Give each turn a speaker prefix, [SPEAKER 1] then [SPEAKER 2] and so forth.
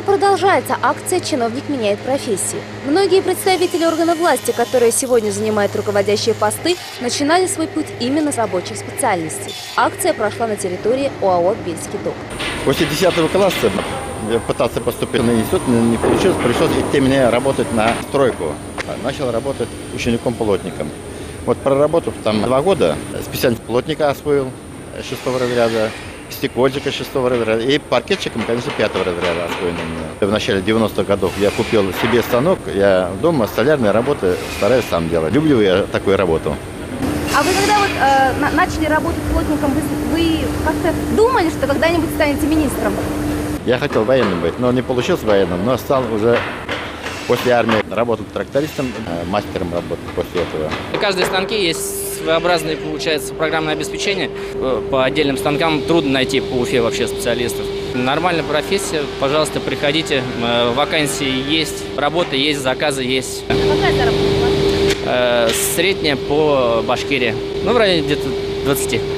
[SPEAKER 1] продолжается акция «Чиновник меняет профессию». Многие представители органов власти, которые сегодня занимают руководящие посты, начинали свой путь именно с рабочих специальностей. Акция прошла на территории ОАО «Бельский док».
[SPEAKER 2] После 10 класса пытался поступить на институт, не получилось, пришлось идти мне работать на стройку. Начал работать учеником-плотником. Вот проработав там 2 года, специальность плотника освоил 6-го разряда, стекольщика 6-го разряда и паркетчиком, конечно, 5-го разряда освоен у меня. В начале 90-х годов я купил себе станок, я дома столярные работы стараюсь сам делать. Люблю я такую работу.
[SPEAKER 1] А вы когда вот начали работать плотником, вы как-то думали, что когда-нибудь станете министром?
[SPEAKER 2] Я хотел военным быть, но не получилось военным, но стал уже после армии работать трактористом, мастером работать после этого.
[SPEAKER 3] На каждой станке есть своеобразное, получается, программное обеспечение. По отдельным станкам трудно найти по Уфе вообще специалистов. Нормальная профессия, пожалуйста, приходите, вакансии есть, работа есть, заказы есть.
[SPEAKER 1] Какая заработная плата?
[SPEAKER 3] Средняя по Башкирии, ну в районе где-то 20.